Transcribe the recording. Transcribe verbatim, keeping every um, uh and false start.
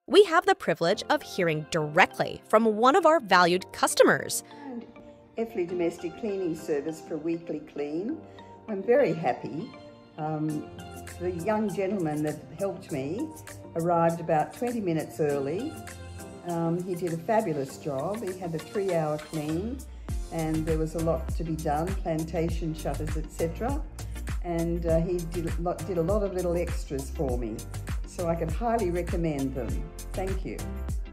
we have the privilege of hearing directly from one of our valued customers. And Effly Domestic Cleaning Service for weekly clean. I'm very happy. Um, the young gentleman that helped me arrived about twenty minutes early. Um, he did a fabulous job. He had a three-hour clean, and there was a lot to be done, plantation shutters, et cetera. And uh, he did a, lot, did a lot of little extras for me, so I could highly recommend them. Thank you.